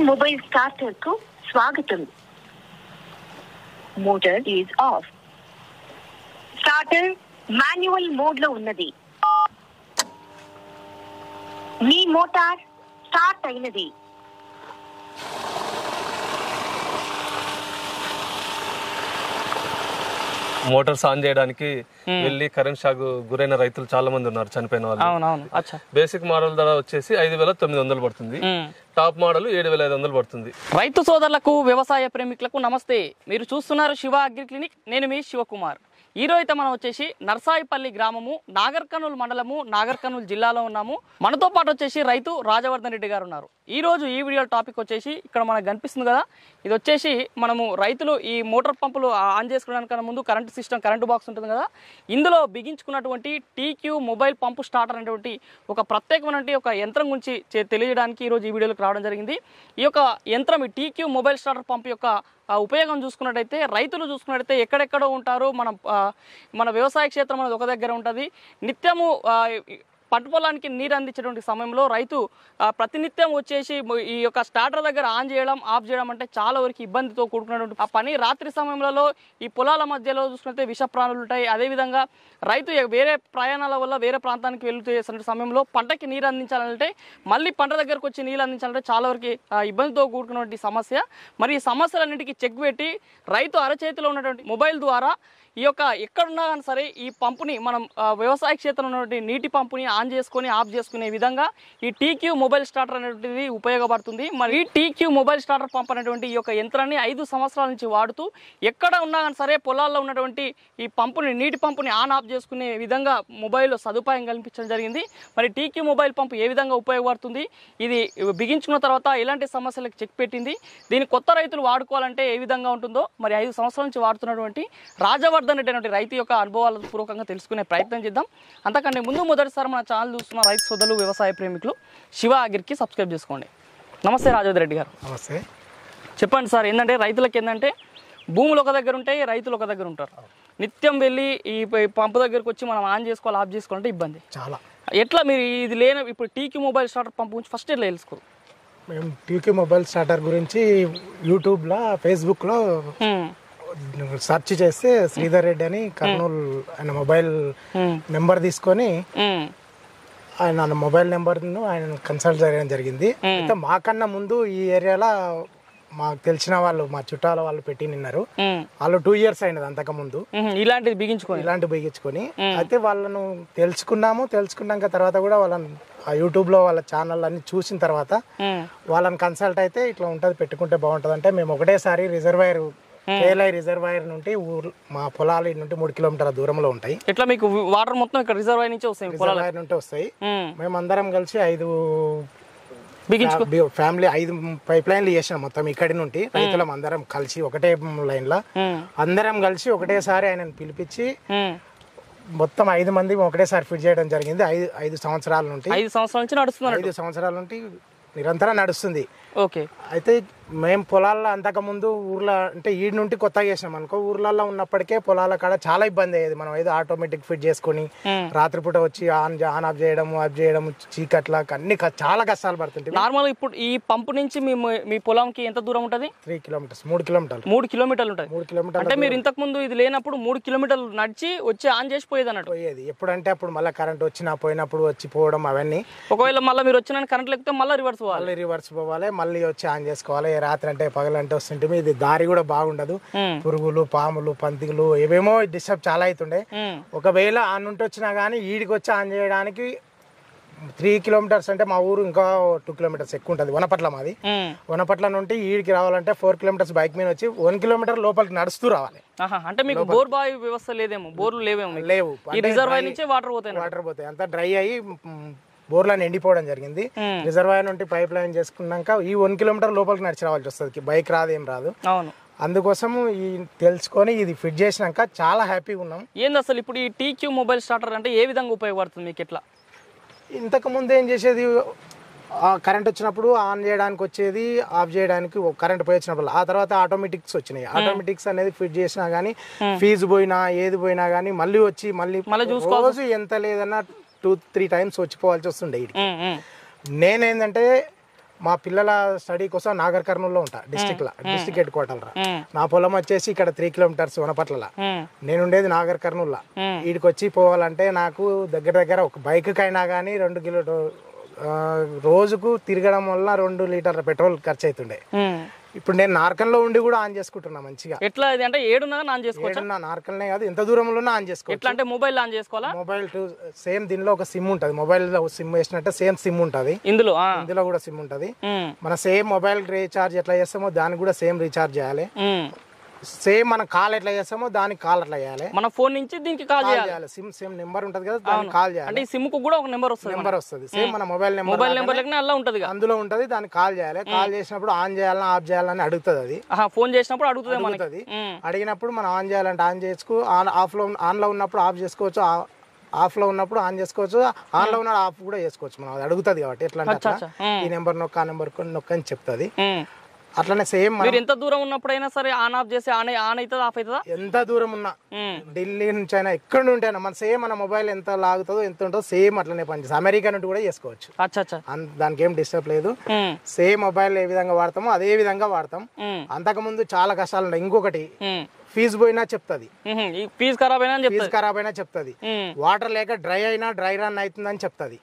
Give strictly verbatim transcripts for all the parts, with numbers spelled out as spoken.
Mobile starter కు స్వాగతం. Motor is off. Starter manual mode లో ఉన్నది. మీ మోటార్ స్టార్ట్ అయినది. మోటార్స్ ఆన్ చేయడానికి వెళ్ళి కరెంట్ షాక్ గురైన రైతులు చాలా మంది ఉన్నారు, చనిపోయిన వాళ్ళు. బేసిక్ మోడల్ ధర వచ్చేసి ఐదు వేల తొమ్మిది వందలు పడుతుంది. టాప్ మోడల్ ఏడు వేల ఐదు వందలు పడుతుంది. రైతు సోదరులకు, వ్యవసాయ ప్రేమికులకు నమస్తే. మీరు చూస్తున్నారు శివ అగ్రి క్లినిక్. నేను మీ శివకుమార్. ఈ రోజు మనం వచ్చేసి నర్సాయిపల్లి గ్రామము, నాగర్ కర్నూలు మండలము, నాగర్ కర్నూలు జిల్లాలో ఉన్నాము. మనతో పాటు వచ్చేసి రైతు రాజవర్ధన్ రెడ్డి గారు ఉన్నారు. ఈ రోజు ఈ వీడియో టాపిక్ వచ్చేసి ఇక్కడ మనకు కనిపిస్తుంది కదా, ఇది వచ్చేసి మనము రైతులు ఈ మోటార్ పంపులు ఆన్ చేసుకోవడానికన్నా ముందు కరెంట్ సిస్టమ్, కరెంటు బాక్స్ ఉంటుంది కదా, ఇందులో బిగించుకున్నటువంటి టీక్యూ మొబైల్ పంపు స్టార్టర్ అనేటువంటి ఒక ప్రత్యేకమైనటువంటి ఒక యంత్రం గురించి తెలియజేయడానికి ఈరోజు ఈ వీడియోలోకి రావడం జరిగింది. ఈ యొక్క యంత్రం, ఈ టీక్యూ మొబైల్ స్టార్టర్ పంపు యొక్క ఉపయోగం చూసుకున్నట్టయితే, రైతులు చూసుకున్నట్టయితే ఎక్కడెక్కడో ఉంటారు. మన మన వ్యవసాయ క్షేత్రం అనేది ఒక దగ్గర ఉంటుంది. నిత్యము పంట పొలానికి నీరు అందించేటువంటి సమయంలో రైతు ప్రతినిత్యం వచ్చేసి ఈ యొక్క స్టార్టర్ దగ్గర ఆన్ చేయడం, ఆఫ్ చేయడం అంటే చాలా వరకు ఇబ్బందితో కూడుకున్నటువంటి ఆ పని. రాత్రి సమయంలో ఈ పొలాల మధ్యలో చూసుకుంటే విష ప్రాణులు ఉంటాయి. అదేవిధంగా రైతు వేరే ప్రయాణాల వల్ల వేరే ప్రాంతానికి వెళ్తూ సమయంలో పంటకి నీరు అందించాలంటే, మళ్ళీ పంట దగ్గరకు వచ్చి నీళ్ళు అందించాలంటే చాలా వరకు ఇబ్బందితో కూడుకున్నటువంటి సమస్య. మరి ఈ సమస్యలన్నింటికి చెక్ పెట్టి రైతు అరచేతిలో ఉన్నటువంటి మొబైల్ ద్వారా ఈ యొక్క ఎక్కడున్నా కానీ సరే ఈ పంపుని మనం వ్యవసాయ క్షేత్రంలో ఉన్నటువంటి నీటి పంపుని ఆన్ చేసుకొని ఆఫ్ చేసుకునే విధంగా ఈ టీక్యూ మొబైల్ స్టార్టర్ అనేటువంటిది ఉపయోగపడుతుంది. మరి ఈ టీక్యూ మొబైల్ స్టార్టర్ పంప్ అనేటువంటి ఈ యొక్క యంత్రాన్ని ఐదు సంవత్సరాల నుంచి వాడుతూ ఎక్కడ ఉన్నా కానీ సరే పొలాల్లో ఉన్నటువంటి ఈ పంపుని, నీటి పంపుని ఆన్ ఆఫ్ చేసుకునే విధంగా మొబైల్లో సదుపాయం కల్పించడం జరిగింది. మరి టీక్యూ మొబైల్ పంపు ఏ విధంగా ఉపయోగపడుతుంది, ఇది బిగించుకున్న తర్వాత ఎలాంటి సమస్యలకు చెక్ పెట్టింది, దీన్ని కొత్త రైతులు వాడుకోవాలంటే ఏ విధంగా ఉంటుందో మరి ఐదు సంవత్సరాల నుంచి వాడుతున్నటువంటి రాజవర్ధన్ రెడ్డి రైతు యొక్క అనుభవాల పూర్వకంగా తెలుసుకునే ప్రయత్నం చేద్దాం. అంతకంటే ముందు మొదటిసారి మన ఛానల్ చూస్తున్న రైతు సోదరులు, వ్యవసాయ ప్రేమికులు శివ అగ్రికి సబ్స్క్రైబ్ చేసుకోండి. నమస్తే రాజవర్ధన్ రెడ్డి గారు. నమస్తే. చెప్పండి సార్, ఏంటంటే రైతులకు ఏంటంటే భూములు ఒక దగ్గర ఉంటాయి, రైతులు ఒక దగ్గర ఉంటారు. నిత్యం వెళ్ళి ఈ పంపు దగ్గరకు వచ్చి మనం ఆన్ చేసుకోవాలి, ఆఫ్ చేసుకోవాలంటే ఇబ్బంది చాలా. ఎట్లా మీరు ఇది లేని ఇప్పుడు టీక్యూ మొబైల్ స్టార్టర్ పంపు గురించి ఫస్ట్ ఎట్లా తెలుసుకోరు? మేము టీక్యూ మొబైల్ స్టార్టర్ గురించి యూట్యూబ్లో, ఫేస్బుక్లో సెర్చ్ చేస్తే శ్రీధర్ రెడ్డి అని కర్నూలు ఆయన మొబైల్ నెంబర్ తీసుకొని ఆయన మొబైల్ నెంబర్ను ఆయన కన్సల్ట్ చేయడం జరిగింది. అయితే మాకన్నా ముందు ఈ ఏరియాలో మాకు తెలిసిన వాళ్ళు, మా చుట్టాల వాళ్ళు పెట్టి నిన్నారు. వాళ్ళు టూ ఇయర్స్ అయినది అంతకు ముందు ఇలాంటిది బిగించుకొని ఇలాంటి బిగించుకొని అయితే వాళ్ళను తెలుసుకున్నాము. తెలుసుకున్నాక తర్వాత కూడా వాళ్ళని ఆ యూట్యూబ్ లో వాళ్ళ ఛానల్ అన్ని చూసిన తర్వాత వాళ్ళని కన్సల్ట్ అయితే ఇట్లా ఉంటది, పెట్టుకుంటే బాగుంటది అంటే మేము ఒకటేసారి రిజర్వాయర్ కేఎల్ఐ రిజర్వాయర్ నుండి ఊరు మా పొలాల నుండి మూడు కిలోమీటర్ల దూరంలో ఉంటాయి. ఇట్లా మీకు వాటర్ మొత్తం ఇక్కడ రిజర్వాయర్ నుంచి వస్తాయి, రిజర్వాయర్ నుండి వస్తాయి. మేము అందరం కలిసి ఐదు ఫ్యామిలీ ఐదు పైప్ లైన్లు చేసినాం మొత్తం ఇక్కడి నుండి. రైతులం అందరం కలిసి ఒకటే లైన్ లో అందరం కలిసి ఒకటేసారి ఆయన పిలిపించి మొత్తం ఐదు మంది ఒకటేసారి ఫిట్ చేయడం జరిగింది. ఐదు ఐదు సంవత్సరాల నుండి ఐదు సంవత్సరాల నుంచి నడుస్తుంది ఐదు సంవత్సరాల నుండి నిరంతరం నడుస్తుంది. ఓకే. అయితే మేము పొలాల్లో అంతకు ముందు ఊర్లో అంటే ఈ నుండి కొత్తగా చేసినాం అనుకో, ఊర్లలో ఉన్నప్పటికే పొలాల కాడ చాలా ఇబ్బంది అయ్యేది. మనం ఏదో ఆటోమేటిక్ ఫిట్ చేసుకుని రాత్రిపూట వచ్చి ఆన్ ఆన్ ఆఫ్ చేయడం, ఆఫ్ చేయడం, చీకట్ల అన్ని చాలా కష్టాలు పడుతుంటాయి. నార్మల్ ఇప్పుడు ఈ పంపు నుంచి మీ మీ పొలంకి ఎంత దూరం ఉంటుంది? త్రీ కిలోమీటర్స్ మూడు కిలోమీటర్లు మూడు కిలోమీటర్లు ఉంటుంది. మూడు కిలోమీటర్లు అంటే మీరు ఇంతకు ముందు ఇది లేనప్పుడు మూడు కిలోమీటర్లు నడిచి వచ్చి ఆన్ చేసి పోయేది అన్నట్టు. పోయేది ఎప్పుడంటే అప్పుడు మళ్ళీ కరెంట్ వచ్చినా పోయినప్పుడు వచ్చి పోవడం అవన్నీ. ఒకవేళ మళ్ళీ మీరు వచ్చిన కరెంట్ లేకపోతే మళ్ళీ రివర్స్ పోవాలి, రివర్స్ పోవాలి, మళ్ళీ వచ్చి ఆన్ చేసుకోవాలి. రాత్రి అంటే పగలంటే వస్తుంటే ఇది దారి కూడా బాగుండదు. పురుగులు, పాములు, పందిగులు ఏవేమో డిస్టర్బ్ చాలా అవుతుండే. ఒకవేళ ఆన్ నుండి వచ్చినా గానీ ఈడికి వచ్చి ఆన్ చేయడానికి త్రీ కిలోమీటర్స్ అంటే మా ఊరు ఇంకా టూ కిలోమీటర్స్ ఎక్కువ ఉంటుంది. వనపట్ల మాది. వనపట్ల నుండి ఈడికి రావాలంటే ఫోర్ కిలోమీటర్స్ బైక్ మీద వచ్చి వన్ కిలోమీటర్ లోపలికి నడుస్తూ రావాలి. అంటే మీకు బోర్ బావి వ్యవస్థ లేదేమో, బోర్లు లేవేమో? లేవు. రిజర్వాయర్ నుంచి వాటర్ పోతాయి వాటర్ పోతాయి అంతా డ్రై అయ్యి బోర్లను ఎండిపోవడం జరిగింది. రిజర్వాయర్ నుండి పైప్ లైన్ చేసుకున్నాక ఈ వన్ కిలోమీటర్ లోపలికి నడిచి రావాల్సి వస్తుంది. బైక్ రాదు, ఏం రాదు. అవును. అందుకోసము ఈ తెలుసుకొని ఇది ఫిట్ చేసినాక చాలా హ్యాపీగా ఉన్నాం. ఏంది అసలు ఇప్పుడు ఈ టీక్యూ మొబైల్ స్టార్టర్ అంటే ఏ విధంగా ఉపయోగపడుతుంది మీకు? ఎట్లా ఇంతకు ముందు ఏం చేసేది, కరెంట్ వచ్చినప్పుడు ఆన్ చేయడానికి వచ్చేది, ఆఫ్ చేయడానికి కరెంట్ పోయి వచ్చినప్పుడు. ఆ తర్వాత ఆటోమేటిక్స్ వచ్చినాయి. ఆటోమేటిక్స్ అనేది ఫిట్ చేసినా గానీ ఫీజు పోయినా ఏది పోయినా గానీ మళ్ళీ వచ్చి మళ్ళీ రోజు ఎంత లేదన్నా టూ త్రీ టైమ్స్ వచ్చిపోవాల్సి వస్తుండే. నేనేంటంటే మా పిల్లల స్టడీ కోసం నాగర్ కర్నూల్లో ఉంటా, డిస్టిక్ లా డిస్టిక్ హెడ్ క్వార్టర్ రా. నా పొలం వచ్చేసి ఇక్కడ త్రీ కిలోమీటర్స్ వనపట్ల. నేను ఉండేది నాగర్ కర్నూల్లో. వీడికి వచ్చి పోవాలంటే నాకు దగ్గర దగ్గర ఒక బైక్ కైనా కానీ రెండు కిలో రోజుకు తిరగడం వల్ల రెండు లీటర్ల పెట్రోల్ ఖర్చు అవుతుండే. ఇప్పుడు నేను నార్కన్లో ఉండి కూడా ఆన్ చేసుకుంటున్నా మంచిగా. ఎట్లా అంటే ఏడున్నా ఆన్ చేసుకోవచ్చు? నార్కన్నే కాదు, ఎంత దూరంలో ఆన్ చేసుకోవచ్చు. ఎట్లా అంటే మొబైల్ ఆన్ చేసుకోవాలా? మొబైల్ సేమ్ దీనిలో ఒక సిమ్ ఉంటది, మొబైల్ లో సిమ్ వేసినట్టే సేమ్ సిమ్ ఉంటది ఇందులో. ఇందులో కూడా సిమ్ ఉంటది. మన సేమ్ మొబైల్ రీఛార్జ్ ఎట్లా చేస్తామో దానికి కూడా సేమ్ రీఛార్జ్ చేయాలి. సేమ్ మనం కాల్ ఎట్లా చేస్తామో దానికి కాల్ అట్లా చేయాలి. మన ఫోన్ నుంచి దీనికి కాల్ చేయాలి. సిమ్ సేమ్ నెంబర్ ఉంటది కదా, దానికి కాల్ చేయాలి. అంటే సిమ్ కు కూడా ఒక నెంబర్ వస్తుంది, నెంబర్ వస్తుంది సేమ్ మన మొబైల్ నెంబర్. మొబైల్ నెంబర్ లెక్కనే అలా ఉంటది, అందులో ఉంటది. దానికి కాల్ చేయాలి. కాల్ చేసినప్పుడు ఆన్ చేయాలని ఆఫ్ చేయాలని అడుగుతుంది. అది ఫోన్ చేసినప్పుడు అడుగుతుంది మనకి. అడిగినప్పుడు మనం ఆన్ చేయాలంటే ఆన్ చేసుకో, ఆన్ ఆఫ్ లో ఆన్ లో ఉన్నప్పుడు ఆఫ్ చేసుకోవచ్చు, ఆఫ్ లో ఉన్నప్పుడు ఆన్ చేసుకోవచ్చు, ఆన్ లో ఉన్న ఆఫ్ కూడా చేసుకోవచ్చు. మనం అది అడుగుతుంది కాబట్టి ఎట్లా అంటే ఈ నెంబర్ నొక్క ఆ నెంబర్ నొక్క అని చెప్తుంది. అట్లనే సేమ్ మీరు ఎంత దూరం ఉన్నప్పుడైనా సరే ఆన్ ఆఫ్ చేసి ఆన్ ఆన్ అవుతుంది ఆఫ్ అవుతుందా? ఎంత దూరం ఉన్నా, ఢిల్లీ నుంచి అయినా ఎక్కడ నుండి అయినా మన సేమ్ మన మొబైల్ ఎంత లాగుతుందో ఎంత ఉంటుందో సేమ్ అట్లనే పనిచేస్తుంది. అమెరికా నుండి కూడా చేసుకోవచ్చు, దానికి ఏం డిస్టర్బ్ లేదు. సేమ్ మొబైల్ ఏ విధంగా వాడతామో అదే విధంగా వాడతాం. అంతకు ముందు చాలా కష్టాలు ఉన్నాయి. ఇంకొకటి ఫీజు పోయినా చెప్తుంది, ఫీజు ఖరాబ్ అయినా ఫీజు ఖరాబ్ అయినా చెప్తుంది, వాటర్ లేక డ్రై అయినా డ్రై రన్ అవుతుందని చెప్తుంది.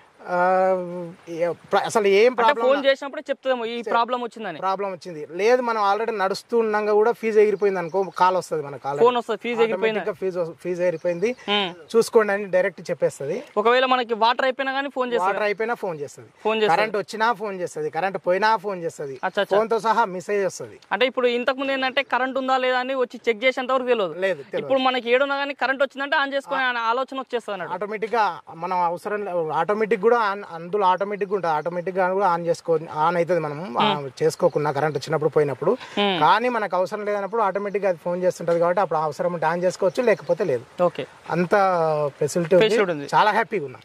అసలు ఏం ప్రాబ్లం ఫోన్ చేసినప్పుడు చెప్తాము ఈ ప్రాబ్లం వచ్చిందని. ప్రాబ్లం వచ్చింది లేదు, మనం ఆల్రెడీ నడుస్తూ ఉండగా కూడా ఫీజు ఎగిరిపోయింది అనుకో, కాల్ వస్తుంది మన కాల్, ఫోన్ వస్తుంది, ఫీజు ఎగిరిపోయింది, ఫీజు ఫీజు ఎగిరిపోయింది చూసుకోండి అని డైరెక్ట్ చెప్పేస్తుంది. ఒకవేళ మనకి వాటర్ అయిపోయినా కానీ ఫోన్ చేస్తుంది, వాటర్ అయిపోయినా ఫోన్ చేస్తుంది, కరెంట్ వచ్చినా ఫోన్ చేస్తుంది, కరెంట్ పోయినా ఫోన్ చేస్తుంది, ఫోన్ తో సహా మెసేజ్ వస్తుంది. అంటే ఇప్పుడు ఇంతకు ముందు ఏంటంటే కరెంట్ ఉందా లేదా అని వచ్చి చెక్ చేసేంత వరకు తెలియదు. లేదు, ఇప్పుడు మనకి ఏడున్నా కానీ కరెంట్ వచ్చిందంటే ఆన్ చేసుకునే ఆలోచన వచ్చేస్తుంది ఆటోమేటిక్ గా. మనం అవసరం ఆటోమేటిక్ కూడా అందులో ఆటోమేటిక్ గా ఉంటుంది, ఆటోమేటిక్ గా కూడా ఆన్ చేసుకో ఆన్ అవుతుంది మనం చేసుకోకుండా కరెంట్ వచ్చినప్పుడు పోయినప్పుడు. కానీ మనకు అవసరం లేదన్నప్పుడు ఆటోమేటిక్ గా అది ఫోన్ చేస్తుంటది కాబట్టి అప్పుడు అవసరం ఉంటే ఆన్ చేసుకోవచ్చు, లేకపోతే లేదు. ఓకే, అంత ఫెసిలిటీ ఉంది, చాలా హ్యాపీగా ఉన్నా.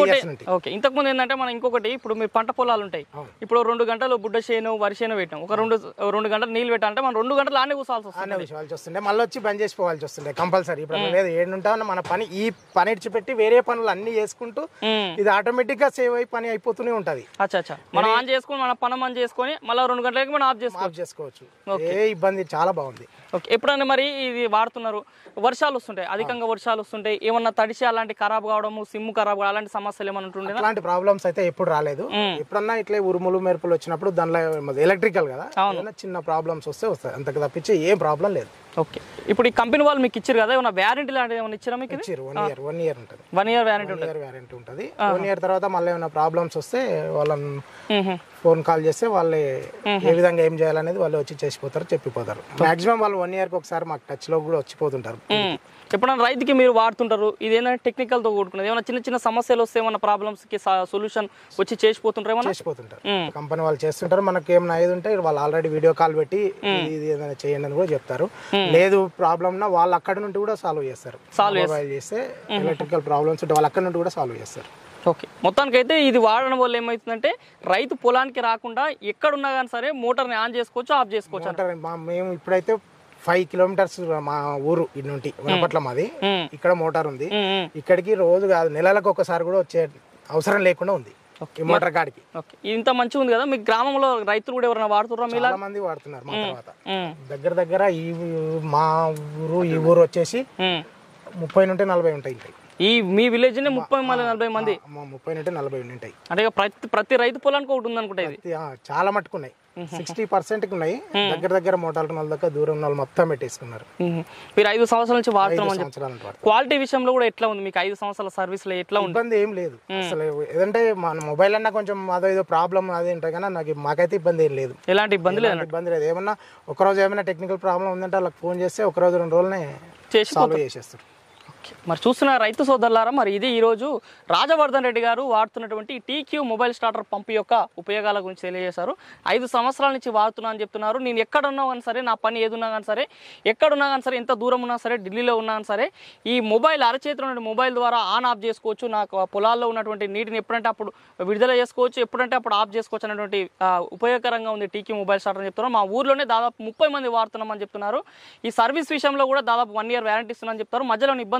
ఇంతకు ముందు ఏంటంటే మనం ఇంకొకటి, ఇప్పుడు మీ పంట పొలాలు ఉంటాయి, ఇప్పుడు రెండు గంటలు బుడ్డ చేను వరి చేను పెట్టాం, ఒక రెండు రెండు గంటలు నీళ్ళు పెట్టాలంటే మనం రెండు గంటలు ఆనే కూర్చోవాల్సి వస్తుంది, వస్తుండే మళ్ళీ వచ్చి బంద్ చేసిపోవాల్సి వస్తుండే కంపల్సరీ. ఇప్పుడు లేదు ఏడుంటా మన పని ఈ పని ఇచ్చిపెట్టి వేరే పనులు అన్ని చేసుకుంటూ ఇది ఆటోమేటిక్ గా సేవ్ అయి పని అయిపోతూనే ఉంటది. మనం ఆన్ చేసుకుని మన పని మనం చేసుకొని మళ్ళీ రెండు గంటలకి మనం ఆఫ్ చేసుకోవచ్చు చేసుకోవచ్చు ఏ ఇబ్బంది, చాలా బాగుంది. ఓకే, ఎప్పుడైనా మరి ఇది వాడుతున్నారు, వర్షాలు వస్తుంటాయి, అధికంగా వర్షాలు వస్తుంటాయి, ఏమన్నా తడిసి అలాంటి ఖరాబ్ కావడము, సిమ్ ఖరాబ్ కావడం అలాంటి సమస్యలు ఏమైనా ఉంటుండే? అలాంటి ప్రాబ్లమ్స్ అయితే ఎప్పుడు రాలేదు. ఎప్పుడన్నా ఇట్లా ఉరుములు మెరుపులు వచ్చినప్పుడు దానిలో ఎలక్ట్రికల్ కదా, చిన్న ప్రాబ్లమ్స్ వస్తే వస్తాయి, అంతకు తప్పించి ఏం ప్రాబ్లం లేదు. ఓకే, ఇప్పుడు ఈ కంపెనీ వాళ్ళు మీకు ఇచ్చారు కదా, ఏమైనా వ్యారంటీ లాంటిది ఏమైనా ఇచ్చారా మీకు? ఇచ్చారు, వన్ ఇయర్ వన్ ఇయర్ ఉంటుంది, వన్ ఇయర్ వ్యారంటీ ఉంటుంది, వ్యారంటీ ఉంటుంది. వన్ ఇయర్ తర్వాత మళ్ళీ ఏమైనా ప్రాబ్లమ్స్ వస్తే వాళ్ళని ఫోన్ కాల్ చేస్తే వాళ్ళే ఏ విధంగా ఏం చేయాలనేది వాళ్ళు వచ్చి చేసిపోతారు, చెప్పిపోతారు. మాక్సిమం వాళ్ళు వన్ ఇయర్ కి ఒకసారి మాకు టచ్ లో కూడా వచ్చిపోతుంటారు. ఎప్పుడన్నా రైతుకి మీరు వాడుతుంటారు, ఇది ఏంటంటే టెక్నికల్ తో కూడుకున్నది, ఏమైనా చిన్న చిన్న సమస్యలు వస్తే ఏమైనా ప్రాబ్లమ్స్ కి సొల్యూషన్ వచ్చి చేసిపోతుంటారు, ఏమైనా చేసిపోతుంటారు. కంపెనీ వాళ్ళు చేస్తుంటారు, మనకి ఏమైనా అయ్యేది ఉంటే వాళ్ళు ఆల్రెడీ వీడియో కాల్ పెట్టి ఇది ఏదైనా చేయండి అని కూడా చెప్తారు. లేదు ప్రాబ్లమ్ నా వాళ్ళు అక్కడ నుండి కూడా సాల్వ్ చేస్తారు, సాల్వ్ చేస్తే ఎలక్ట్రికల్ ప్రాబ్లమ్స్ ఉంటే వాళ్ళు అక్కడ నుండి కూడా సాల్వ్ చేస్తారు. ఓకే, మొత్తానికి అయితే ఇది వాడడం వల్ల ఏమవుతుందంటే రైతు పొలానికి రాకుండా ఎక్కడున్నా కానీ సరే మోటార్ని ఆన్ చేసుకోవచ్చు, ఆఫ్ చేసుకోవచ్చు. మేము ఇప్పుడైతే ఫైవ్ కిలోమీటర్స్ మా ఊరు ఇటు నుండి వనపట్ల మాది, ఇక్కడ మోటార్ ఉంది. ఇక్కడికి రోజు కాదు నెలలకు ఒకసారి కూడా వచ్చే అవసరం లేకుండా ఉంది మోటార్ కాడికి. ఇంత మంచిగా ఉంది కదా, మీ గ్రామంలో రైతులు కూడా ఎవరైనా వాడుతున్నారు? చాలా మంది వాడుతున్నారు. మా తర్వాత దగ్గర దగ్గర ఈ మా ఊరు ఈ ఊరు వచ్చేసి ముప్పై నుండి నలభై ఉంటాయి. ఈ మీ విలేజ్ ముప్పై మంది నలభై మంది ముప్పై నుండి నలభై ఉంటాయి. అంటే ప్రతి ప్రతి రైతు పొలానికి ఒకటి ఉంది అనుకుంటా, చాలా మట్టుకున్నాయి, సిక్స్టీ పర్సెంట్ ఉన్నాయి. దగ్గర దగ్గర మోటార్లు వాళ్ళ దగ్గర దూరం ఉన్న వాళ్ళు మొత్తం పెట్టేసుకున్నారు. మీరు ఐదు సంవత్సరాల నుంచి వాడుతున్నాం. క్వాలిటీ విషయంలో కూడా ఎట్లా ఉంది మీకు? ఐదు సంవత్సరాల సర్వీస్ లో ఎట్లా ఉంది? ఇబ్బంది ఏం లేదు అసలు. ఏదంటే మన మొబైల్ అన్నా కొంచెం అదో ఏదో ప్రాబ్లం అదే ఉంటాయి కానీ నాకు మాకైతే ఇబ్బంది ఏం లేదు, ఎలాంటి ఇబ్బంది లేదు. ఇబ్బంది లేదు. ఏమన్నా ఒక రోజు ఏమైనా టెక్నికల్ ప్రాబ్లం ఉందంటే వాళ్ళకి ఫోన్ చేస్తే ఒక రోజు రెండు రోజులనే సాల్వ్ చేసేస్తారు. మరి చూస్తున్న రైతు సోదరులారా, మరి ఇది ఈరోజు రాజవర్ధన్ రెడ్డి గారు వాడుతున్నటువంటి టీక్యూ మొబైల్ స్టార్టర్ పంపు యొక్క ఉపయోగాల గురించి తెలియజేశారు. ఐదు సంవత్సరాల నుంచి వాడుతున్నా అని చెప్తున్నారు. నేను ఎక్కడున్నా కానీ సరే, నా పని ఏదున్నా కానీ సరే, ఎక్కడున్నా కానీ సరే, ఎంత దూరం ఉన్నా సరే, ఢిల్లీలో ఉన్నా కానీ సరే, ఈ మొబైల్ అరచేతిలో ఉన్న మొబైల్ ద్వారా ఆన్ ఆఫ్ చేసుకోవచ్చు. నాకు పొలాల్లో ఉన్నటువంటి నీటిని ఎప్పుడంటే అప్పుడు విడుదల చేసుకోవచ్చు, ఎప్పుడంటే అప్పుడు ఆఫ్ చేసుకోవచ్చు అనేటువంటి ఉపయోగకరంగా ఉంది టీక్యూ మొబైల్ స్టార్టర్ అని చెప్తున్నారు. మా ఊర్లోనే దాదాపు ముప్పై మంది వాడుతున్నామని చెప్తున్నారు. ఈ సర్వీస్ విషయంలో కూడా దాదాపు వన్ ఇయర్ వ్యారంటీ ఇస్తున్నామని చెప్తారు. మధ్యలో ఇబ్బంది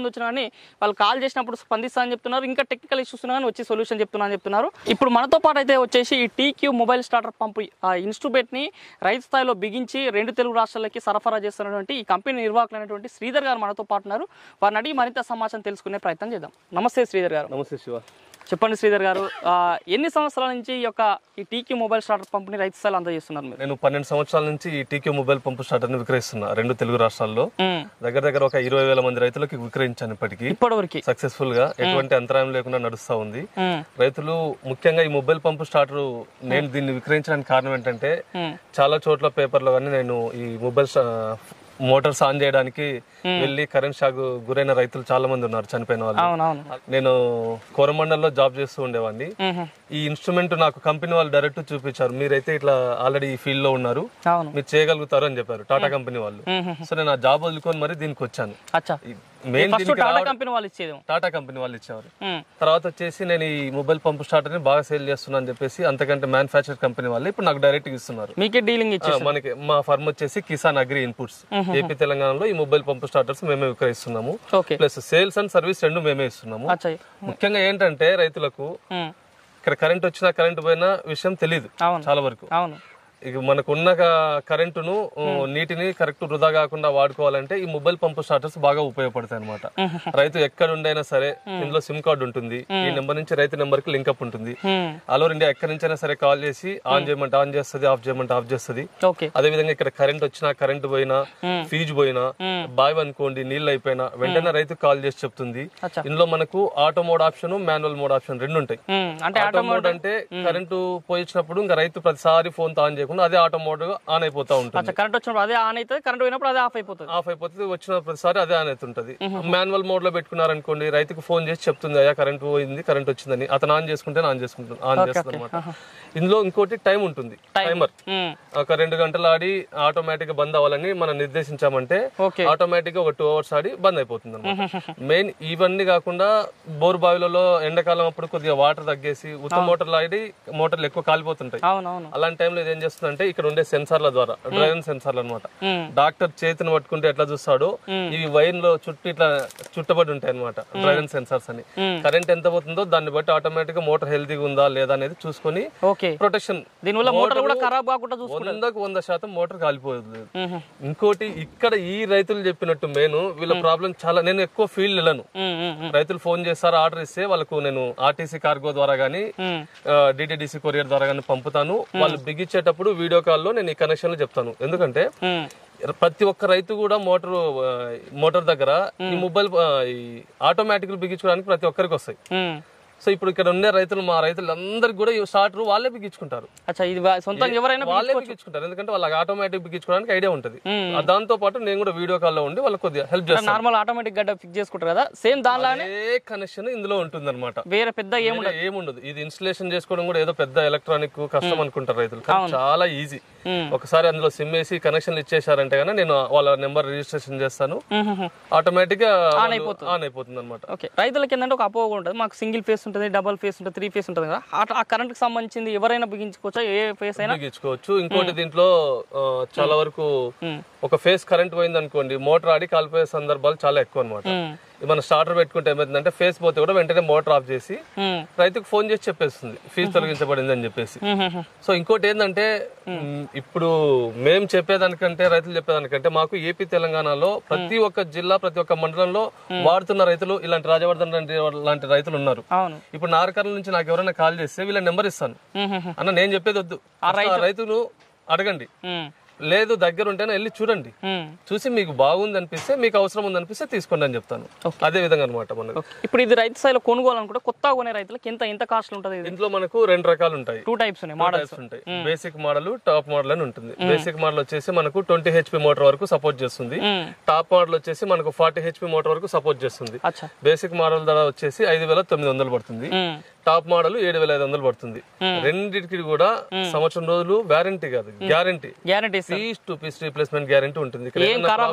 వచ్చినా కానీ వాళ్ళు కాల్ చేసినప్పుడు స్పందిస్తా అని చెప్తున్నారు. ఇంకా టెక్నికల్ ఇష్యూస్ ఉన్నా కానీ వచ్చి సొల్యూషన్ చెప్తున్నా అని చెప్తున్నారు. ఇప్పుడు మనతో పాటు అయితే వచ్చేసి ఈ TQ mobile starter pump instrument ని రైతు స్థాయిలో బిగించి రెండు తెలుగు రాష్ట్రాలకి సరఫరా చేస్తున్నటువంటి ఈ కంపెనీ నిర్వాహకులైనటువంటి శ్రీధర్ గారు మనతో పాటు ఉన్నారు. వారిని అడిగి మరింత సమాచారం తెలుసుకునే ప్రయత్నం చేద్దాం. నమస్తే శ్రీధర్ గారు. నమస్తే శివ. చెప్పండి శ్రీధర్ గారు, ఎన్ని సంవత్సరాల నుంచి ఈ యొక్క ఈ టీక్యూ మొబైల్ స్టార్టర్ పంపుని రైతు స్థాయిలో అందజేస్తున్నారు మీరు? నేను పన్నెండు సంవత్సరాల నుంచి ఈ టీక్యూ మొబైల్ పంపు స్టార్టర్ ని విక్రయిస్తున్నా రెండు తెలుగు రాష్ట్రాల్లో. దగ్గర దగ్గర ఒక ఇరవై వేల మంది రైతులకు విక్రయించాను ఇప్పటికి. ఇప్పటివరకు సక్సెస్ఫుల్ గా ఎటువంటి అంతరాయం లేకుండా నడుస్తా ఉంది. రైతులు ముఖ్యంగా ఈ మొబైల్ పంపు స్టార్టర్ నేను దీన్ని విక్రయించడానికి కారణం ఏంటంటే చాలా చోట్ల పేపర్లో కానీ నేను ఈ మొబైల్ మోటార్స్ ఆన్ చేయడానికి వెళ్ళి కరెంట్ షాక్ గురైన రైతులు చాలా మంది ఉన్నారు, చనిపోయిన వాళ్ళు. నేను కోరమండల్లో జాబ్ చేస్తూ ఉండేవాడిని. ఈ ఇన్స్ట్రుమెంట్ నాకు కంపెనీ వాళ్ళు డైరెక్ట్ చూపించారు, మీరైతే ఇట్లా ఆల్రెడీ ఈ ఫీల్డ్ లో ఉన్నారు, మీరు చేయగలుగుతారు అని చెప్పారు టాటా కంపెనీ వాళ్ళు. సో నేను ఆ జాబ్ వదులుకొని మరి దీనికి వచ్చాను. మెయిన్ టాటా కంపెనీ వాళ్ళు ఇచ్చేది టాటా కంపెనీ వాళ్ళు ఇచ్చేవారు. తర్వాత వచ్చేసి నేను ఈ మొబైల్ పంపు స్టార్టర్ ని బాగా సేల్ చేస్తున్నా అని చెప్పేసి అంతకంటే మ్యానుఫ్యాక్చర్ కంపెనీ వాళ్ళు ఇప్పుడు నాకు డైరెక్ట్ ఇస్తున్నారు. మీకే డీలింగ్ ఇచ్చేసి మనకి మా ఫర్మ్ వచ్చేసి కిసాన్ అగ్రి ఇన్పుట్స్. ఏపీ తెలంగాణలో ఈ మొబైల్ పంపు స్టార్టర్స్ మేమే విక్రయిస్తున్నాము. ప్లస్ సేల్స్ అండ్ సర్వీస్ రెండు మేమే ఇస్తున్నాము. ముఖ్యంగా ఏంటంటే రైతులకు ఇక్కడ కరెంట్ వచ్చినా కరెంట్ పోయినా విషయం తెలియదు చాలా వరకు. ఇక మనకున్న కరెంటును నీటిని కరెక్ట్ వృధా కాకుండా వాడుకోవాలంటే ఈ మొబైల్ పంపు స్టార్టర్స్ బాగా ఉపయోగపడతాయి అనమాట. రైతు ఎక్కడ ఉండైనా సరే ఇందులో సిమ్ కార్డు ఉంటుంది, ఈ నెంబర్ నుంచి రైతు నెంబర్ కి లింక్ అప్ ఉంటుంది. ఆల్ ఓవర్ ఇండియా ఎక్కడి నుంచైనా సరే కాల్ చేసి ఆన్ చేయమంటే ఆన్ చేస్తుంది, ఆఫ్ చేయమంటే ఆఫ్ చేస్తుంది. అదే విధంగా ఇక్కడ కరెంట్ వచ్చినా కరెంట్ పోయినా ఫీజు పోయినా బావి అనుకోండి నీళ్ళు అయిపోయినా వెంటనే రైతు కాల్ చేసి చెప్తుంది. ఇందులో మనకు auto mode option, manual mode option రెండు ఉంటాయి. ఆటో మోడ్ అంటే కరెంటు పోయించినప్పుడు ఇంకా రైతు ప్రతిసారి ఫోన్ తో ఆన్ చేయకుండా అదే ఆటో మోడ్ ఆన్ అయిపోతా ఉంటుంది. కరెంట్ వచ్చినప్పుడు అదే ఆన్ అవుతుంది, కరెంట్ పోయినప్పుడు అదే ఆఫ్ అయిపోతుంది. ఆఫ్ అయిపోతుంది, వచ్చిన ప్రతిసారి అదే ఆన్ అవుతుంటది. మాన్యువల్ మోడ్ లో పెట్టుకున్నారనుకోండి రైతుకు ఫోన్ చేసి చెప్తుంది అయ్యా కరెంట్ పోయింది, కరెంట్ వచ్చిందని. అతను ఆన్ చేసుకుంటే ఆన్ చేసుకుంటాను ఆన్ చేస్తుంది అనమాట. ఇందులో ఇంకోటి టైం ఉంటుంది, టైమర్. ఒక రెండు గంటలు ఆడి ఆటోమేటిక్ గా బంద్ అవ్వాలని మనం నిర్దేశించామంటే ఆటోమేటిక్ గా ఒక టూ అవర్స్ ఆడి బంద్ అయిపోతుంది అనమాట. మెయిన్ ఇవన్నీ కాకుండా బోర్ బావిలలో ఎండాకాలం అప్పుడు కొద్దిగా వాటర్ తగ్గేసి ఉత్త మోటార్లు ఆడి మోటార్లు ఎక్కువ కాలిపోతుంటాయి. అలాంటి టైంలో ఇది ఏం చేస్తుంది అంటే ఇక్కడ ఉండే సెన్సార్ల ద్వారా, డ్రైవెన్ సెన్సార్లు అనమాట. డాక్టర్ చేతిని పట్టుకుంటే ఎట్లా చూస్తాడో ఇవి వైర్ లో చుట్టూ ఇట్లా చుట్టబడి ఉంటాయి అనమాట డ్రైవెన్ సెన్సార్స్ అని. కరెంట్ ఎంత పోతుందో దాన్ని బట్టి ఆటోమేటిక్ గా మోటార్ హెల్తీగా ఉందా లేదా అనేది చూసుకొని ప్రొటెక్షన్, దీనివల్ల మోటార్ కూడా ఖరాబ్ కాకుండా వందకు వంద శాతం మోటార్ కాలిపోతుంది. ఇంకోటి ఇక్కడ ఈ రైతులు చెప్పినట్టు నేను వీళ్ళ ప్రాబ్లం చాలా, నేను ఎక్కువ ఫీల్డ్ వెళ్ళను. రైతులు ఫోన్ చేస్తారు, ఆర్డర్ ఇస్తే వాళ్ళకు నేను ఆర్టీసీ కార్గో ద్వారా గానీ డిటిడిసి కొరియర్ ద్వారా గానీ పంపుతాను. వాళ్ళు బిగించేటప్పుడు వీడియో కాల్లో నేను ఈ కనెక్షన్ లో చెప్తాను. ఎందుకంటే ప్రతి ఒక్క రైతు కూడా మోటార్ మోటార్ దగ్గర ఈ మొబైల్ ఈ ఆటోమేటిక్ బిగించుకోవడానికి ప్రతి ఒక్కరికి వస్తాయి. సో ఇప్పుడు ఇక్కడ ఉండే రైతులు మా రైతులు అందరికి కూడా ఈ స్టార్టర్ వాళ్ళే బిగించుకుంటారు, వాళ్ళే బిగించుకుంటారు. ఎందుకంటే వాళ్ళకి ఆటోమేటిక్ బిగించుకోవడానికి ఐడియా ఉంటుంది. దాంతో పాటు నేను కూడా వీడియో కాల్ లో ఉండి వాళ్ళకి కొద్దిగా హెల్ప్ చేస్తాను. నార్మల్ ఆటోమేటిక్ గడ్డ ఫిక్స్ చేసుకుంటారు కదా, సేమ్ దానిలానే కనెక్షన్ ఇందులో ఉంటుంది అనమాట. వేరే పెద్ద ఏముండదు. ఇది ఇన్స్టలేషన్ చేసుకోవడం కూడా ఏదో పెద్ద ఎలక్ట్రానిక్ కష్టం అనుకుంటారు రైతులు, చాలా ఈజీ. ఒకసారి అందులో సిమ్ వేసి కనెక్షన్ ఇచ్చేసారంటే గానీ నేను వాళ్ళ నెంబర్ రిజిస్ట్రేషన్ చేస్తాను, ఆటోమేటిక్ గా ఆన్ అయిపోతుంది అనమాట. రైతులకి ఏంటంటే ఒక అపోహ ఉంటుంది, మాకు సింగిల్ ఫేస్ ఉంటుంది, డబుల్ ఫేస్ ఉంటుంది, త్రీ ఫేస్ ఉంటుంది కదా, ఆ కరెంట్ కి సంబంధించింది ఎవరైనా బిగించుకోవచ్చా? ఏ ఫేస్ అయినా బిగించుకోవచ్చు. ఇంకోటి దీంట్లో చాలా వరకు ఒక ఫేస్ కరెంట్ పోయింది అనుకోండి మోటార్ ఆడి కాలిపోయే సందర్భాలు చాలా ఎక్కువ అనమాట. మన స్టార్టర్ పెట్టుకుంటే ఏమైందంటే ఫేస్ పోతే కూడా వెంటనే మోటార్ ఆఫ్ చేసి రైతుకు ఫోన్ చేసి చెప్పేస్తుంది ఫీజు తొలగించబడింది అని చెప్పేసి. సో ఇంకోటి ఏంటంటే ఇప్పుడు మేము చెప్పేదానికంటే రైతులు చెప్పేదానికంటే మాకు ఏపీ తెలంగాణలో ప్రతి ఒక్క జిల్లా ప్రతి ఒక్క మండలంలో వాడుతున్న రైతులు ఇలాంటి రాజవర్ధన్ లాంటి రైతులు ఉన్నారు. ఇప్పుడు నారకర్ల నుంచి నాకు ఎవరైనా కాల్ చేస్తే వీళ్ళ నెంబర్ ఇస్తాను అన్న, నేను చెప్పేది వద్దు, రైతులు అడగండి, లేదు దగ్గర ఉంటేనే వెళ్ళి చూడండి, చూసి మీకు బాగుంది అనిపిస్తే మీకు అవసరం ఉంది అనిపిస్తే తీసుకోండి అని చెప్తాను. అదే విధంగా అనమాట మనకు. ఇప్పుడు ఇది రైతు స్థాయిలో కొనుగోలనుకుంటే కొత్తగా కొనే రైతులకు ఎంత ఎంత కాస్ట్ ఉంటుంది? ఇంట్లో మనకు రెండు రకాలు ఉంటాయి, టూ టైప్స్ మోడల్స్ ఉంటాయి. బేసిక్ మోడల్, టాప్ మోడల్ అని ఉంటుంది. బేసిక్ మోడల్ వచ్చేసి మనకు ట్వంటీ హెచ్పి మోటార్ వరకు సపోర్ట్ చేస్తుంది. టాప్ మోడల్ వచ్చేసి మనకు ఫార్టీ హెచ్పి మోటార్ వరకు సపోర్ట్ చేస్తుంది. బేసిక్ మోడల్ ధర వచ్చేసి ఐదు వేల తొమ్మిది వందలు పడుతుంది. టాప్ మోడల్ ఏడు వేల ఐదు వందలు పడుతుంది. రెండింటికి కూడా సంవత్సరం రోజులు వారంటీ కాదు, guarantee, guarantee piece to piece replacement guarantee ఉంటుంది.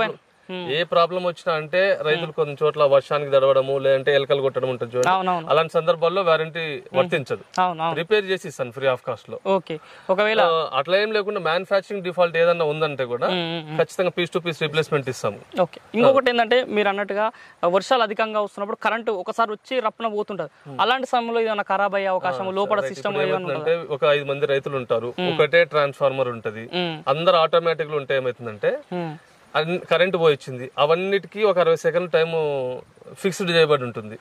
ఏ ప్రాబ్లం వచ్చినా అంటే రైతులు కొన్ని చోట్ల వర్షానికి దడవడము లేదంటే ఎలకలు కొట్టడం ఉంటుంది చూడండి, అలాంటి సందర్భాల్లో వారంటీ వర్తించదు, రిపేర్ చేసి ఇస్తాను ఫ్రీ ఆఫ్ కాస్ట్ లో. ఒకవేళ అట్లా ఏం లేకుండా మ్యానుఫాక్చరింగ్ డిఫాల్ట్ ఏదన్నా ఉందంటే కూడా ఖచ్చితంగా పీస్ టు పీస్ రిప్లేస్మెంట్ ఇస్తాము. ఓకే, ఇంకొకటి ఏంటంటే మీరు అన్నట్టుగా వర్షాలు అధికంగా వస్తున్నప్పుడు కరెంట్ ఒకసారి వచ్చి రప్పన పోతుంటది, అలాంటి సమయంలో ఏదైనా ఖరాబ్ అయ్యే అవకాశం లోపల సిస్టమ్ అంటే ఒక ఐదు మంది రైతులు ఉంటారు, ఒకటే ట్రాన్స్ఫార్మర్ ఉంటది, అందరు ఆటోమేటిక్ లో ఉంటే ఏమైతుందంటే కరెంట్ పోయింది అవన్నిటికీ ఒక అరవై సెకండ్ టైం ఫిక్స్డ్ చేయబడి ఉంటుంది.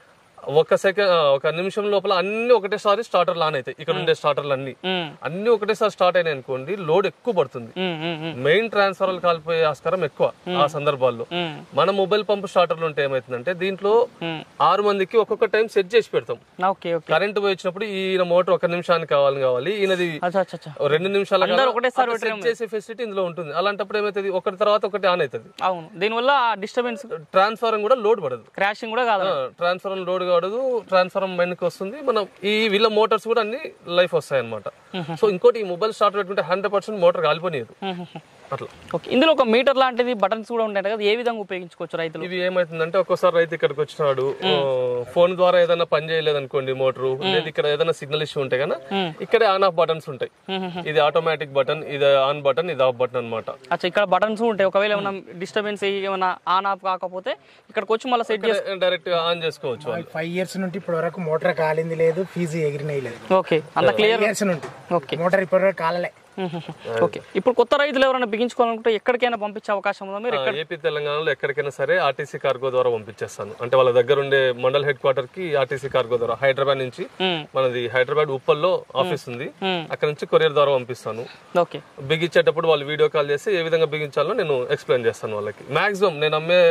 ఒక సెకండ్ ఒక నిమిషం లోపల అన్ని ఒకటేసారి స్టార్టర్ లాన్ అవుతాయి. ఇక్కడ ఉండే స్టార్టర్లు అన్ని అన్ని ఒకటేసారి స్టార్ట్ అయినాయి అనుకోండి, లోడ్ ఎక్కువ పడుతుంది, మెయిన్ ట్రాన్స్ఫార్మర్ కాలిపోయే ఆస్కారం ఎక్కువ. ఆ సందర్భాల్లో మన మొబైల్ పంప్ స్టార్టర్లు ఉంటే ఏమైతుందంటే దీంట్లో ఆరు మందికి ఒక్కొక్క టైం సెట్ చేసి పెడతాం. కరెంట్ పోయించినప్పుడు ఈయన మోటార్ ఒక నిమిషానికి కావాలి కావాలి ఈయనది రెండు నిమిషాల సెట్ చేసే ఫెసిలిటీ ఇందులో ఉంటుంది. అలాంటప్పుడు ఏమైతుంది ఒకటి తర్వాత ఒకటి ఆన్ అవుతుంది. దీనివల్ల డిస్టర్బెన్స్ ట్రాన్స్ఫార్మర్ కూడా లోడ్ పడదు, క్రాషింగ్ కూడా కాదు, ట్రాన్స్ఫార్మర్ లోడ్ కాదు, ట్రాన్స్ఫార్మర్ మైండ్కి వస్తుంది. మనం ఈ వీళ్ళ మోటార్స్ కూడా అన్ని లైఫ్ వస్తాయి అనమాట. సో ఇంకోటి ఈ మొబైల్ స్టార్ట్ పెట్టుకుంటే హండ్రెడ్ పర్సెంట్ మోటార్ కాలిపోలేదు అట్లా. ఇందులో ఒక మీటర్ లాంటిది బటన్స్ కూడా ఉంటాయి కదా, ఏ విధంగా ఉపయోగించుకోవచ్చు రైతులు? ఇవి ఏమైతుందంటే ఒక్కోసారి రైతు ఇక్కడికి వచ్చినాడు ఫోన్ ద్వారా ఏదైనా పని చేయలేదు అనుకోండి మోటారు, లేదా ఇక్కడ ఏదైనా సిగ్నల్ ఇష్యూ ఉంటే కన్నా ఇక్కడే ఆన్ ఆఫ్ బటన్స్ ఉంటాయి. ఇది ఆటోమేటిక్ బటన్, ఇది ఆన్ బటన్, ఇది ఆఫ్ బటన్ అనమాట. అచ్చా, ఇక్కడ బటన్స్ ఉంటాయి. ఒకవేళ ఏమైనా డిస్టర్బెన్స్ ఏమైనా ఆన్ ఆఫ్ కాకపోతే ఇక్కడికి వచ్చి మళ్ళీ సెట్ చేసి డైరెక్ట్ గా ఆన్ చేసుకోవచ్చు. ఫైవ్ ఇయర్స్ నుండి ఇప్పటి వరకు మోటార్ కాలింది లేదు, ఫీజు ఎగిరినది లేదు. ఓకే, అంత క్లియర్ ఇయర్స్ నుండి మోటార్ ఇప్పటి వరకు కాలలే. ఓకే, ఇప్పుడు కొత్త రైతులు ఎవరైనా బిగించుకోవాలనుకుంటే ఎక్కడికైనా పంపించే అవకాశం ఉందా? మీరు ఏపీ తెలంగాణలో ఎక్కడికైనా సరే ఆర్టీసీ కార్గో ద్వారా పంపించేస్తాను. అంటే వాళ్ళ దగ్గర ఉండే మండల్ హెడ్ క్వార్టర్ కి ఆర్టీసీ కార్గో ద్వారా హైదరాబాద్ నుంచి, మనది హైదరాబాద్ ఉప్పల్లో ఆఫీస్ ఉంది, అక్కడ నుంచి కొరియర్ ద్వారా పంపిస్తాను. ఓకే, బిగించేటప్పుడు వాళ్ళు వీడియో కాల్ చేసి ఏ విధంగా బిగించాలో నేను ఎక్స్ప్లెయిన్ చేస్తాను వాళ్ళకి. మాక్సిమం నేను అమ్మే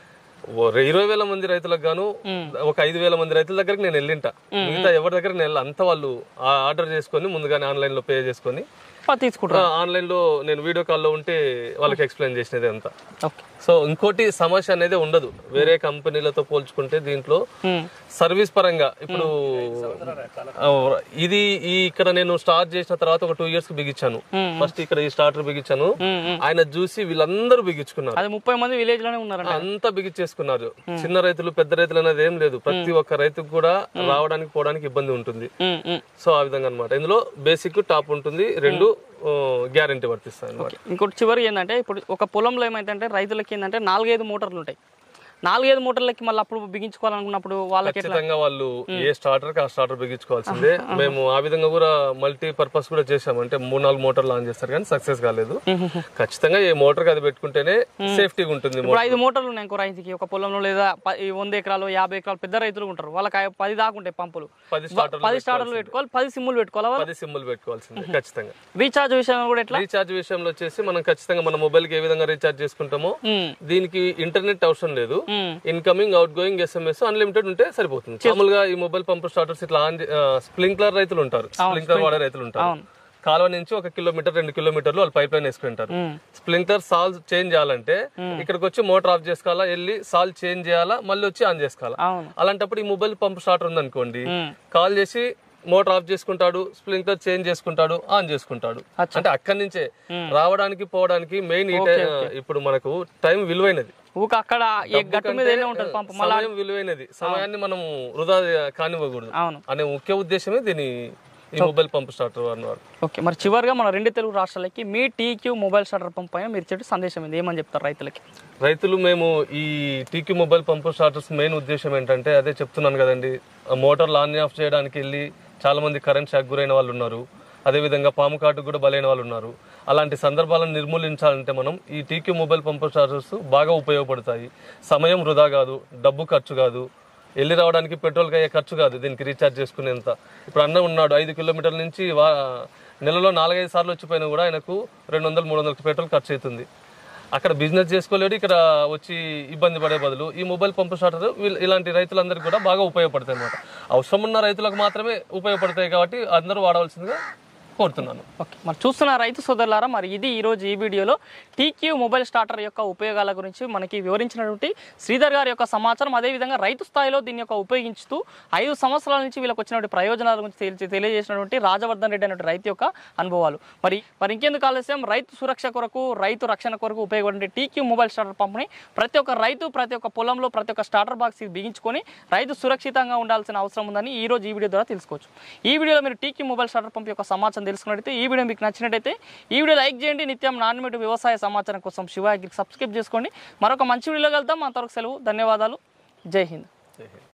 ఇరవై వేల మంది రైతులకు గాను ఒక ఐదు వేల మంది రైతుల దగ్గరికి నేను వెళ్ళింటా, మిగతా ఎవరి దగ్గర నేను అంతా వాళ్ళు ఆర్డర్ చేసుకొని ముందుగానే ఆన్లైన్ లో పే చేసుకొని తీసుకుంటారు. ఆన్లైన్ లో నేను వీడియో కాల్ లో ఉంటే వాళ్ళకి ఎక్స్ప్లెయిన్ చేసినది అంతా. సో ఇంకోటి సమస్య అనేది ఉండదు వేరే కంపెనీలతో పోల్చుకుంటే. దీంట్లో సర్వీస్ పరంగా ఇప్పుడు ఇది ఈ ఇక్కడ నేను స్టార్ట్ చేసిన తర్వాత ఒక టూ ఇయర్స్ కి బిగించాను. ఫస్ట్ ఇక్కడ ఈ స్టార్టర్ బిగించాను, ఆయన చూసి వీళ్ళందరూ బిగించుకున్నారు. అది ముప్పై మంది విలేజ్ లోనే ఉన్నారు, అంతా బిగించేసుకున్నారు. చిన్న రైతులు పెద్ద రైతులు అనేది ఏం లేదు, ప్రతి ఒక్క రైతుకు కూడా రావడానికి పోవడానికి ఇబ్బంది ఉంటుంది. సో ఆ విధంగా అనమాట. ఇందులో బేసిక్ టాప్ ఉంటుంది, రెండు గ్యారంటీ వర్తిస్తాయి. ఇంకోటి చివరి ఏంటంటే ఇప్పుడు ఒక పొలంలో ఏమైందంటే రైతులకి ఏంటంటే నాలుగైదు మోటార్లు ఉంటాయి, నాలుగైదు మోటార్లకి మళ్ళీ అప్పుడు బిగించుకోవాలనుకున్నప్పుడు వాళ్ళకి ఖచ్చితంగా వాళ్ళు ఏ స్టార్టర్ కి ఆ స్టార్టర్ బిగించుకోవాల్సిందే. మేము ఆ విధంగా కూడా మల్టీ పర్పస్ కూడా చేసాము, అంటే మూడు నాలుగు మోటార్లు ఆన్ చేస్తారు కానీ సక్సెస్ కాలేదు. ఖచ్చితంగా ఏ మోటార్ అది పెట్టుకుంటేనే సేఫ్టీగా ఉంటుంది. ఐదు మోటార్లు ఉన్నాయి ఇంకో రైతుకి ఒక పొలంలో, లేదా వంద ఎకరాలు యాభై ఎకరాలు పెద్ద రైతులు ఉంటారు, వాళ్ళకి పది దాకా ఉంటాయి పంపులు, పది పది స్టార్టర్లు పెట్టుకోవాలి, పది సిమ్ములు పెట్టుకోవాలి, పది సిమ్ములు పెట్టుకోవాల్సిందే ఖచ్చితంగా. రీఛార్జ్ విషయంలో కూడా ఎట్లా? రీఛార్జ్ విషయంలో వచ్చేసి మనం ఖచ్చితంగా మన మొబైల్ కి ఏ విధంగా రీఛార్జ్ చేసుకుంటామో దీనికి ఇంటర్నెట్ అవసరం లేదు, incoming outgoing SMS unlimited ఉంటే సరిపోతుంది. మామూలుగా ఈ మొబైల్ పంప్ స్టార్టర్స్ ఇట్లా స్ప్రింక్లర్ రైతులు ఉంటారు, స్ప్రింక్లర్ వాడే రైతులు ఉంటారు. కాలువ నుంచి ఒక కిలోమీటర్ రెండు కిలోమీటర్లు వాళ్ళు పైప్ లైన్ వేసుకుంటారు. స్ప్రింక్లర్ సాల్ చేంజ్ చేయాలంటే ఇక్కడికి వచ్చి మోటార్ ఆఫ్ చేసుకోవాలా, వెళ్ళి సాల్ చేంజ్ చేయాలా, మళ్ళీ వచ్చి ఆన్ చేసుకోవాలా. అలాంటప్పుడు ఈ మొబైల్ పంప్ స్టార్టర్ ఉందనుకోండి, కాల్ చేసి మోటార్ ఆఫ్ చేసుకుంటాడు, స్ప్రింక్లర్ చేంజ్ చేసుకుంటాడు, ఆన్ చేసుకుంటాడు. అంటే అక్కడి నుంచే రావడానికి పోవడానికి మెయిన్ ఇప్పుడు మనకు టైం విలువైనది, అక్కడ సమయం విలువైనది, సమయాన్ని మనం వృధా కానివ్వకూడదు అనే ముఖ్య ఉద్దేశమే దీని ఈ మొబైల్ పంప్ స్టార్టర్ అన్నారు. ఓకే, మరి చివరిగా మన రెండు తెలుగు రాష్ట్రాలకి మీ టీక్యూ మొబైల్ స్టార్టర్ పంప్ పైన మీరు చెప్పే సందేశం ఏంది, ఏమని చెప్తారు రైతులకి? రైతులు మేము ఈ TQ mobile pump starters main ఉద్దేశం ఏంటంటే అదే చెప్తున్నాను కదండి, మోటార్లు ఆన్ ఆఫ్ చేయడానికి వెళ్ళి చాలా మంది కరెంట్ షాక్ గురైన వాళ్ళు ఉన్నారు, అదేవిధంగా పాము కాటుకు కూడా బలైన వాళ్ళు ఉన్నారు. అలాంటి సందర్భాలను నిర్మూలించాలంటే మనం ఈ టీక్యూ మొబైల్ పంప్ స్టార్టర్స్ బాగా ఉపయోగపడతాయి. సమయం వృధా కాదు, డబ్బు ఖర్చు కాదు, వెళ్ళి రావడానికి పెట్రోల్కి అయ్యే ఖర్చు కాదు, దీనికి రీఛార్జ్ చేసుకునేంత. ఇప్పుడు అన్న ఉన్నాడు ఐదు కిలోమీటర్ల నుంచి నెలలో నాలుగైదు సార్లు వచ్చిపోయినా కూడా ఆయనకు రెండు వందలు మూడు వందలకి పెట్రోల్ ఖర్చు అవుతుంది. అక్కడ బిజినెస్ చేసుకోలేడు, ఇక్కడ వచ్చి ఇబ్బంది పడే బదులు ఈ మొబైల్ పంప్ స్టార్టర్ ఇలాంటి రైతులందరికీ కూడా బాగా ఉపయోగపడతాయి అన్నమాట. అవసరం ఉన్న రైతులకు మాత్రమే ఉపయోగపడతాయి కాబట్టి అందరూ వాడవలసిందిగా కోరుతున్నాను. ఓకే, మరి చూస్తున్న రైతు సోదరులారా, మరి ఇది ఈరోజు ఈ వీడియోలో టీక్యూ మొబైల్ స్టార్టర్ యొక్క ఉపయోగాల గురించి మనకి వివరించినటువంటి శ్రీధర్ గారి యొక్క సమాచారం. అదేవిధంగా రైతు స్థాయిలో దీని యొక్క ఉపయోగించుతూ ఐదు సంవత్సరాల నుంచి వీళ్ళకి వచ్చినటువంటి ప్రయోజనాల గురించి తెలిసి తెలియజేసినటువంటి రాజవర్ధన్ రెడ్డి అనేటువంటి రైతు యొక్క అనుభవాలు. మరి మరి ఇంకెందుకు ఆలస్యం, రైతు సురక్ష కొరకు రైతు రక్షణ కొరకు ఉపయోగపడే టీక్యూ మొబైల్ స్టార్టర్ పంపుని ప్రతి ఒక్క రైతు ప్రతి ఒక్క పొలంలో ప్రతి ఒక్క స్టార్టర్ బాక్స్ బిగించుకొని రైతు సురక్షితంగా ఉండాల్సిన అవసరం ఉందని ఈ రోజు ఈ వీడియో ద్వారా తెలుసుకోవచ్చు. ఈ వీడియోలో మీరు టీక్యూ మొబైల్ స్టార్టర్ పంప్ యొక్క సమాచారం తెలుసుకున్నట్టయితే, ఈ వీడియో మీకు నచ్చినట్టయితే ఈ వీడియో లైక్ చేయండి. నిత్యం నాణ్యమైన వ్యవసాయ సమాచారం కోసం శివ అగ్రికి సబ్స్క్రైబ్ చేసుకోండి. మరొక మంచి వీడియోలో కలుద్దాం. అంతవరకు సెలవు. ధన్యవాదాలు. జై హింద్.